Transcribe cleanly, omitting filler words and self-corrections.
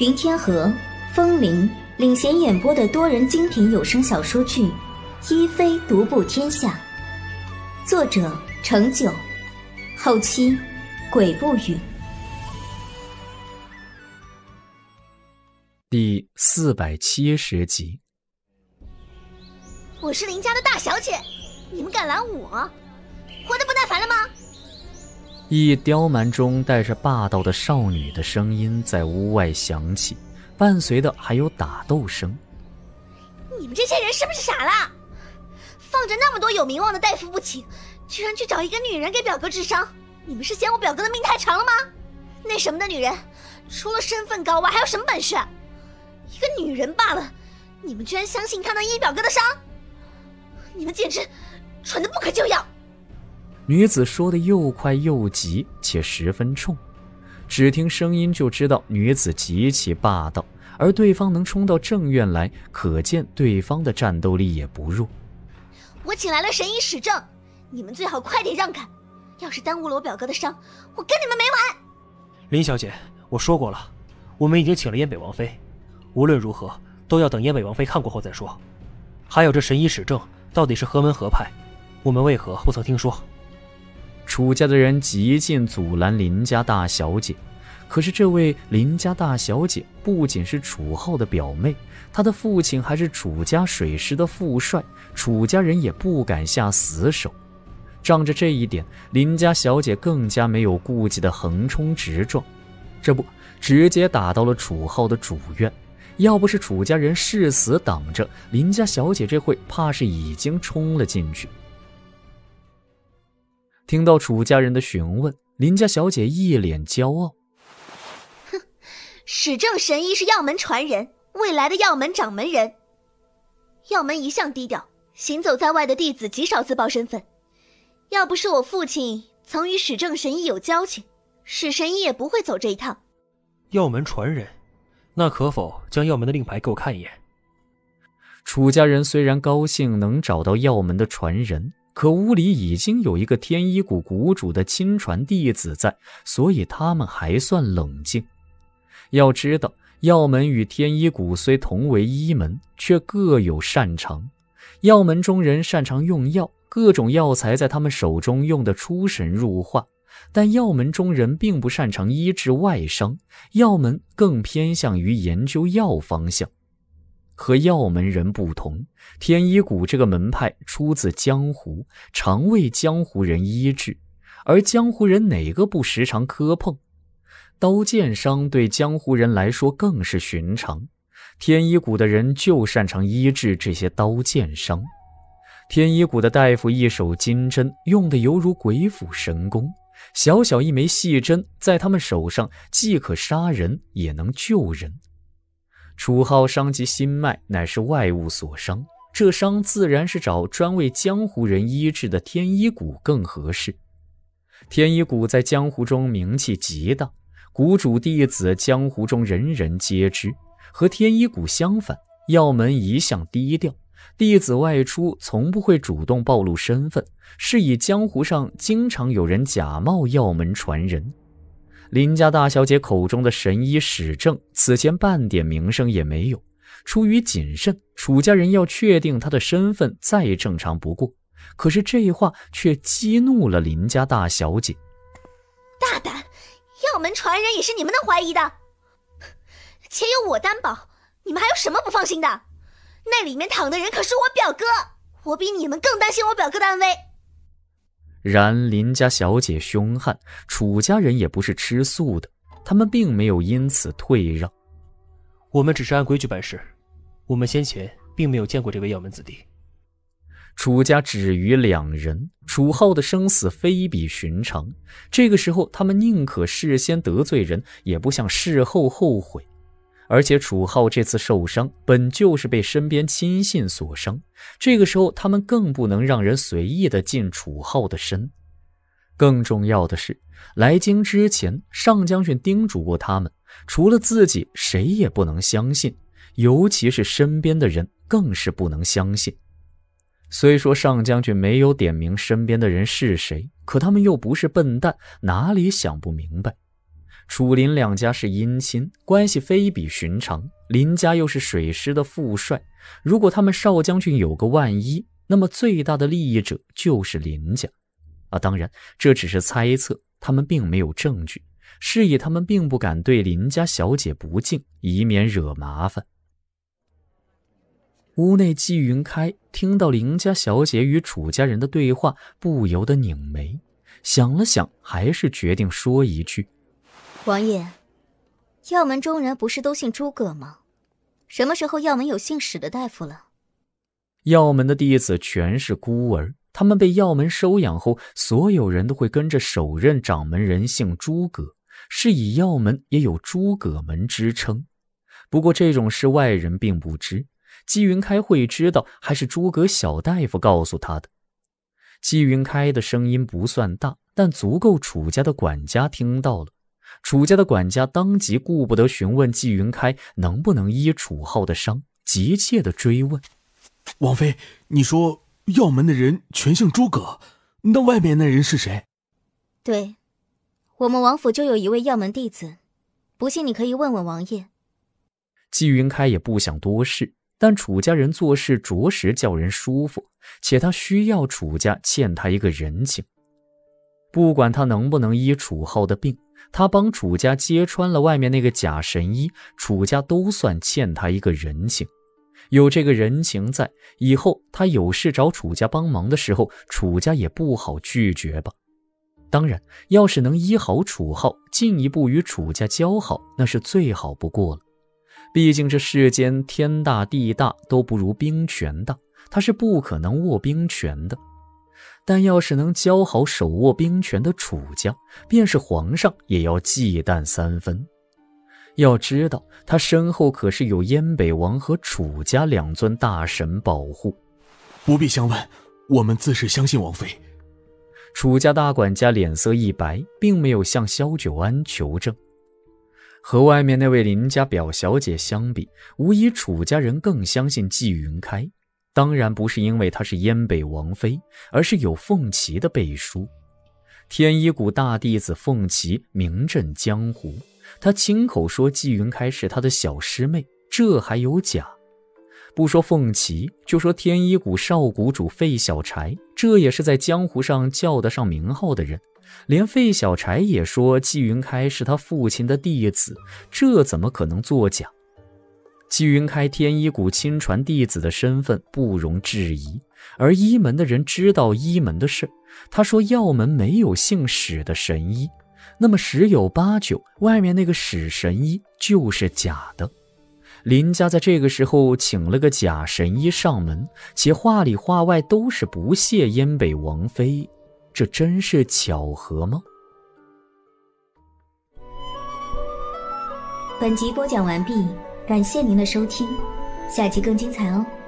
云天河、风铃领衔演播的多人精品有声小说剧《一妃独步天下》，作者程九，后期鬼不语。 第470集。 我是林家的大小姐，你们敢拦我？活得不耐烦了吗？ 一刁蛮中带着霸道的少女的声音在屋外响起，伴随的还有打斗声。 你们这些人是不是傻了？放着那么多有名望的大夫不起，居然去找一个女人给表哥治伤，你们是嫌我表哥的命太长了吗？那什么的女人，除了身份高外还有什么本事？一个女人罢了，你们居然相信她能医表哥的伤？你们简直蠢得不可救药！ 女子说的又快又急，且十分冲，只听声音就知道女子极其霸道，而对方能冲到正院来，可见对方的战斗力也不弱。 我请来了神医史正，你们最好快点让开，要是耽误了我表哥的伤，我跟你们没完！ 林小姐，我说过了，我们已经请了燕北王妃，无论如何都要等燕北王妃看过后再说。还有这神医史正到底是何门何派，我们为何不曾听说？ 楚家的人极尽阻拦林家大小姐，可是这位林家大小姐不仅是楚浩的表妹，她的父亲还是楚家水师的副帅，楚家人也不敢下死手。仗着这一点，林家小姐更加没有顾忌的横冲直撞，这不直接打到了楚浩的主院。要不是楚家人誓死挡着，林家小姐这会怕是已经冲了进去。听到楚家人的询问，林家小姐一脸骄傲。 哼，史正神医是药门传人，未来的药门掌门人。药门一向低调，行走在外的弟子极少自报身份。要不是我父亲曾与史正神医有交情，史神医也不会走这一趟。 药门传人，那可否将药门的令牌给我看一眼？ 楚家人虽然高兴能找到药门的传人，可屋里已经有一个天一谷谷主的亲传弟子在，所以他们还算冷静。要知道，药门与天一谷虽同为一门，却各有擅长。药门中人擅长用药，各种药材在他们手中用得出神入化，但药门中人并不擅长医治外伤，药门更偏向于研究药方向。和药门人不同，天一谷这个门派出自江湖，常为江湖人医治，而江湖人哪个不时常磕碰？刀剑伤对江湖人来说更是寻常，天一谷的人就擅长医治这些刀剑伤。天一谷的大夫一手金针，用得犹如鬼斧神工，小小一枚细针在他们手上既可杀人也能救人。楚浩伤及心脉乃是外物所伤，这伤自然是找专为江湖人医治的天一谷更合适。天一谷在江湖中名气极大，谷主弟子江湖中人人皆知。和天一谷相反，药门一向低调，弟子外出从不会主动暴露身份，是以江湖上经常有人假冒药门传人。林家大小姐口中的神医史正此前半点名声也没有，出于谨慎，楚家人要确定他的身份再正常不过。可是这话却激怒了林家大小姐。 大胆，药门传人也是你们能怀疑的？且有我担保，你们还有什么不放心的？那里面躺的人可是我表哥，我比你们更担心我表哥的安危。 然林家小姐凶悍，楚家人也不是吃素的，他们并没有因此退让。 我们只是按规矩办事，我们先前并没有见过这位药门子弟。 楚家只余两人，楚浩的生死非比寻常，这个时候他们宁可事先得罪人，也不想事后后悔。而且楚浩这次受伤本就是被身边亲信所伤，这个时候他们更不能让人随意的进楚浩的身。更重要的是，来京之前上将军叮嘱过他们，除了自己谁也不能相信，尤其是身边的人更是不能相信。虽说上将军没有点明身边的人是谁，可他们又不是笨蛋，哪里想不明白。 楚林两家是姻亲，关系非比寻常，林家又是水师的副帅，如果他们少将军有个万一，那么最大的利益者就是林家。当然这只是猜测，他们并没有证据，是以他们并不敢对林家小姐不敬，以免惹麻烦。屋内季云开听到林家小姐与楚家人的对话，不由得拧眉，想了想，还是决定说一句： 王爷，药门中人不是都姓诸葛吗？什么时候药门有姓史的大夫了？ 药门的弟子全是孤儿，他们被药门收养后，所有人都会跟着首任掌门人姓诸葛，是以药门也有诸葛门之称。不过这种事外人并不知，季云开会知道，还是诸葛小大夫告诉他的。季云开的声音不算大，但足够楚家的管家听到了。楚家的管家当即顾不得询问季云开能不能医楚浩的伤，急切地追问： 王妃，你说药门的人全姓诸葛，那外面那人是谁？ 对，我们王府就有一位药门弟子，不信你可以问问王爷。 季云开也不想多事，但楚家人做事着实叫人舒服，且他需要楚家欠他一个人情。不管他能不能医楚浩的病，他帮楚家揭穿了外面那个假神医，楚家都算欠他一个人情。有这个人情在，以后他有事找楚家帮忙的时候，楚家也不好拒绝吧。当然，要是能医好楚浩，进一步与楚家交好，那是最好不过了。毕竟这世间天大地大都不如兵权大，他是不可能握兵权的。但要是能交好手握兵权的楚家，便是皇上也要忌惮3分。要知道他身后可是有燕北王和楚家2尊大神保护。 不必相问，我们自是相信王妃。 楚家大管家脸色一白，并没有向萧九安求证。和外面那位林家表小姐相比，无疑楚家人更相信季云开。当然不是因为她是燕北王妃，而是有凤琪的背书。天一谷大弟子凤琪名震江湖，他亲口说季云开是他的小师妹，这还有假？不说凤琪，就说天一谷少谷主费小柴，这也是在江湖上叫得上名号的人。连费小柴也说季云开是他父亲的弟子，这怎么可能作假？季云开天一谷亲传弟子的身份不容置疑，而一门的人知道一门的事。他说药门没有姓史的神医，那么10有8九外面那个史神医就是假的。林家在这个时候请了个假神医上门，且话里话外都是不屑燕北王妃，这真是巧合吗？ 本集播讲完毕，感谢您的收听，下集更精彩哦。